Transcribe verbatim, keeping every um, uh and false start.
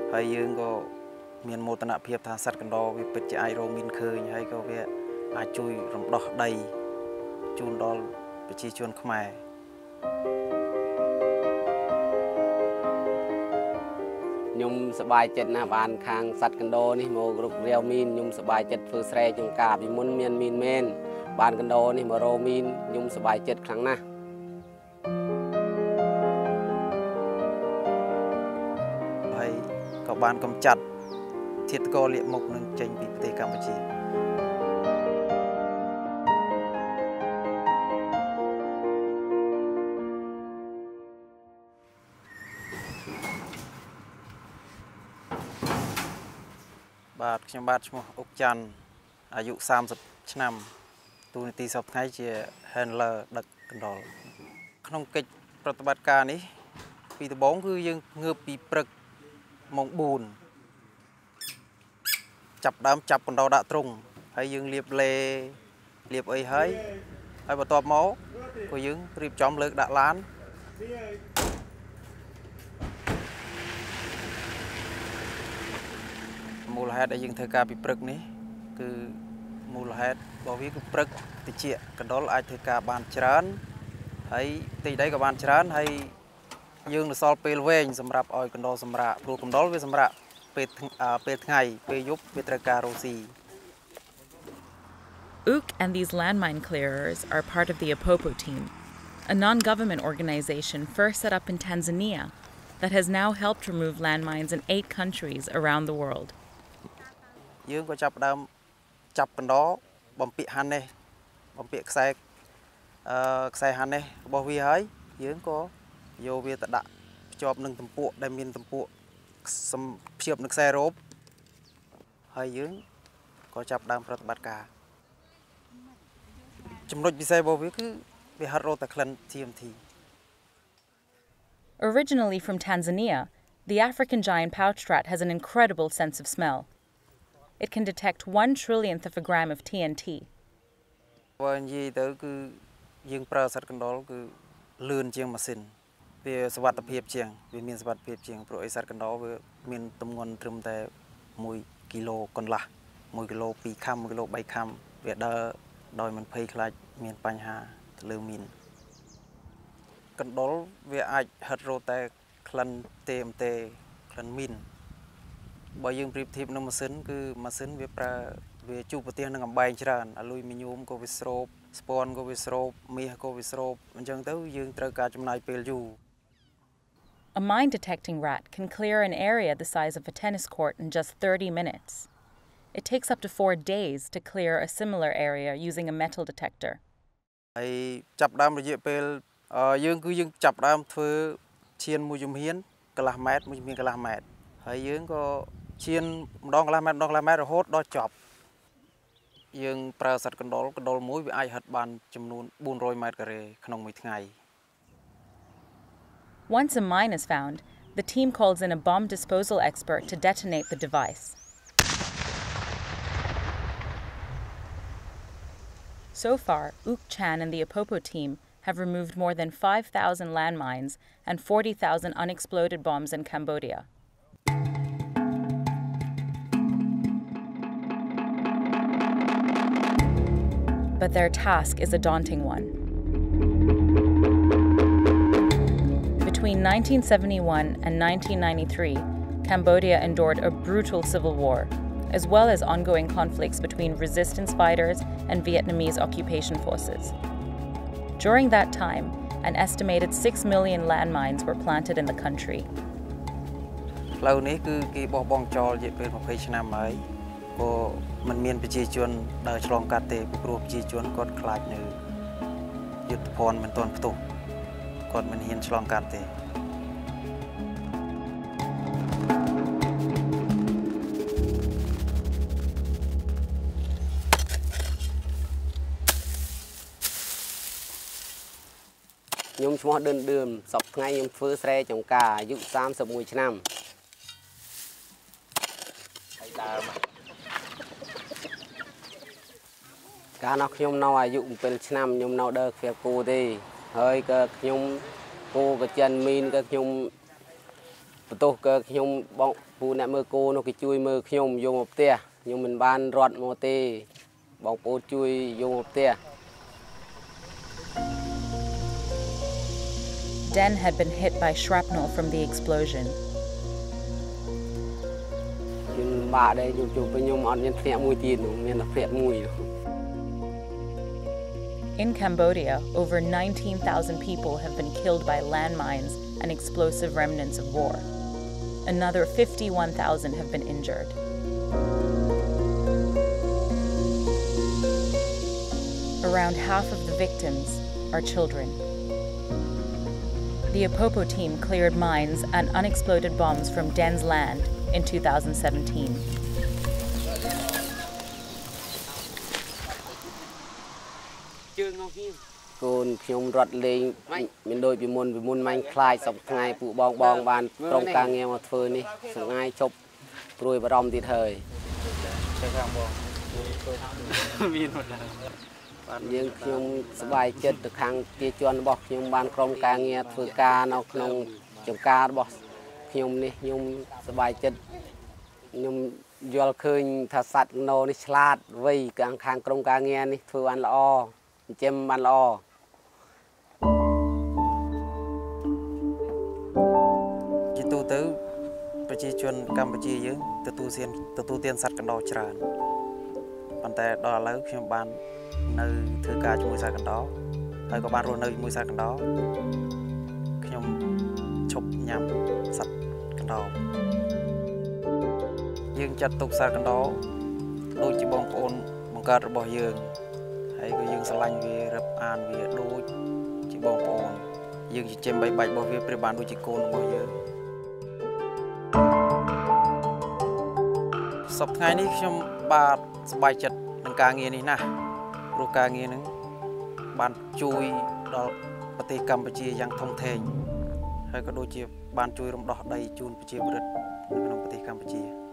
hay dương có miền mô tả phiệp thà sắt cần đo vì bịch chạy rô min khơi hay có về ai chui rộng đỏ đầy chun đo bị chi chun khmai nhungสบายចិត្តណាស់បានខាងសัตว์កណ្ដោនេះមករុករាវមីនខ្ញុំសบายចិត្តធ្វើស្រែចង្ការពីមុនមានមីនមែនបានកណ្ដោនេះមករោមីនខ្ញុំសบายចិត្តខ្លាំងណាស់ហើយក៏បានកំចាត់ធាតុកោលាកមុខនឹងចេញពីប្រទេសកម្ពុជាបាទខ្ញុំបាទឈ្មោះអុកច័ន្ទអាយុសាមសិបឆ្នាំទូនាទីសប្តាហ៍ជា handler ដឹកកណ្ដុរក្នុងកិច្ចប្រតិបត្តិការនេះពីដំបូងគឺយើងងើបពីព្រឹកម៉ោងបួនចាប់ដើមចាប់កណ្ដុរដាក់ទ្រុងហើយយើងលាបលេលាបអីហើយហើយបន្ទាប់មកក៏យើងរៀបចំលើកដាក់ឡានមូលហេតុដែលយើងធ្វើការពីព្រឹកនេះគឺមូលហេតុរបស់វាគឺព្រឹកតិចកណ្ដុរអាចធ្វើការបានច្រើនហើយទីដីក៏បានច្រើនហើយយើងនៅសល់ពេលវែងសម្រាប់ឲ្យកណ្ដុរសម្រាកព្រោះកណ្ដុរវាសម្រាកពេលពេលថ្ងៃពេលយប់វាត្រូវការរស់ស៊ី Ook and these landmine clearers are part of the APOPO team, a non-government organization first set up in Tanzania that has now helped remove landmines in eight countries around the world. យើងក៏ចាប់ដើមចាប់កណ្ដុរបំពាក់ហាន់នេះបំពាក់ខ្សែអឺខ្សែហាន់នេះរបស់វាហើយយើងក៏យកវាទៅដាក់ភ្ជាប់នឹងទំពក់ដែលមានទំពក់ភ្ជាប់នឹងខ្សែរ៉ូបហើយយើងក៏ចាប់ដើមប្រតិបត្តិការចំណុចពិសេសរបស់វាគឺវាហាត់រត់តែក្លិន T M T Originally from Tanzania, the African giant pouch rat has an incredible sense of smell. It can detect one trillionth of a gram of T N T. បើនិយាយទៅគឺយើងប្រើសត្វកណ្ដុរគឺលឿនជាងម៉ាស៊ីនវាសុវត្ថិភាពជាងវាមានសុវត្ថិភាពជាងព្រោះអីសត្វកណ្ដុរវាមានទម្ងន់ត្រឹមតែមួយគីឡូកន្លះមួយគីឡូពីរខាំមួយគីឡូបីខាំវាដើរដោយមិនភ័យខ្លាចមានបញ្ហាទៅលើមីនកណ្ដុរវាអាចហិតរត់តែក្លិនទេមទេក្លិនមីនបើយើងប្រៀបធៀបនឹងម៉ាស៊ីនគឺម៉ាស៊ីនវាប្រើវាជួបប្រទេសនឹងអំបែងច្រើនអាលុយមីញ៉ូមក៏វាស្រូបស្ពាន់ក៏វាស្រូបមាសក៏វាស្រូបអញ្ចឹងទៅយើងត្រូវការចំណាយពេលយូរ A mine detecting rat can clear an area the size of a tennis court in just thirty minutes. It takes up to four days to clear a similar area using a metal detector. ហើយចាប់ដើមរយៈពេលយើងគឺយើងចាប់ដើមធ្វើឈានមួយជំហានកន្លះម៉ែត្រមួយជំហានកន្លះម៉ែត្រហើយយើងក៏ឈានម្ដងកន្លះម៉ែត្រម្ដងកន្លះម៉ែត្ររហូតដល់ចប់យើងប្រើសត្វកណ្ដុរកណ្ដុរមួយវាអាចហិតបានចំនួនfour hundredម៉ែត្រការ៉េក្នុងមួយថ្ងៃ Once a mine is found, the team calls in a bomb disposal expert to detonate the device. So far, Ook Chan and the APOPO team have removed more than five thousand landmines and forty thousand unexploded bombs in Cambodia. But their task is a daunting one. Between nineteen seventy-one and nineteen ninety-three, Cambodia endured a brutal civil war, as well as ongoing conflicts between resistance fighters and Vietnamese occupation forces. During that time, an estimated six million landmines were planted in the country. ផ្លូវនេះគឺគេបោះបង់ចោលរយៈពេលtwentyឆ្នាំហើយព្រោះมันមានប្រជាជនដើរឆ្លងកាត់ទេពីព្រោះប្រជាជនគាត់ខ្លាចនៅយុទ្ធភ័ណ្ឌមិនទាន់ផ្ទុះគាត់មិនហ៊ានឆ្លងកាត់ទេខ្ញុំឈ្មោះដឿនដឿមសប្តាហ៍ខ្ញុំធ្វើស្រែចង្ការអាយុthirty-oneឆ្នាំហើយដើមកាលនោះខ្ញុំនៅអាយុsevenឆ្នាំខ្ញុំនៅដើរខ្វះគូទេហើយក៏ខ្ញុំគូក៏ចិនមីនក៏ខ្ញុំបន្ទោសក៏ខ្ញុំបងពូអ្នកមើលគោនោះគេជួយមើលខ្ញុំយកមកផ្ទះខ្ញុំមិនបានរត់មកទេបងប្អូនជួយយកមកផ្ទះ Den had been hit by shrapnel from the explosion. In Cambodia, over nineteen thousand people have been killed by landmines and explosive remnants of war. Another fifty-one thousand have been injured. Around half of the victims are children. The APOPO team cleared mines and unexploded bombs from Den's land in two thousand seventeen. Conខ្ញុំរត់លេងមានដូចពីមុនពីមុនមាញ់ខ្លាចសពថ្ងៃពូបងបងបានក្រុមការងារមកធ្វើនេះសង្ងាយជប់ព្រួយបារម្ភទៀតហើយយើងខ្ញុំសប្បាយចិត្តទៅខាងជាជនរបស់ខ្ញុំបានក្រុមការងារធ្វើការនៅក្នុងចំការរបស់ខ្ញុំនេះខ្ញុំសប្បាយចិត្តខ្ញុំយល់ឃើញថាសត្វណូនេះឆ្លាតវៃខាងខាងក្រុមការងារនេះធ្វើបានល្អចិញ្ចឹមបានល្អជាទូទៅប្រជាជនកម្ពុជាយើងទទួលទានទទួលទានសត្វកណ្ដោច្រើនប៉ុន្តែដល់ឥឡូវខ្ញុំបាននៅធ្វើការជាមួយសត្វកណ្ដោហើយក៏បានរស់នៅជាមួយសត្វកណ្ដោខ្ញុំឈប់ញ៉ាំសត្វកណ្ដោយើងចាត់ទុកសត្វកណ្ដោដូចជាបងប្អូនបង្កើតរបស់យើងហើយក៏យើងស្រឡាញ់វារឹបអានវាដូចជាបងប្អូនយើងចិញ្ចឹមបីបាច់របស់វាប្រៀបបានដូចជាកូនរបស់យើងសប្តាហ៍នេះខ្ញុំបាទសប្បាយចិត្តនឹងការងារនេះណាស់ព្រោះការងារហ្នឹងបានជួយដល់ប្រទេសកម្ពុជាយ៉ាងធំធេងហើយក៏ដូចជាបានជួយរំដោះដីជូនប្រជាពលរដ្ឋនៅក្នុងប្រទេសកម្ពុជា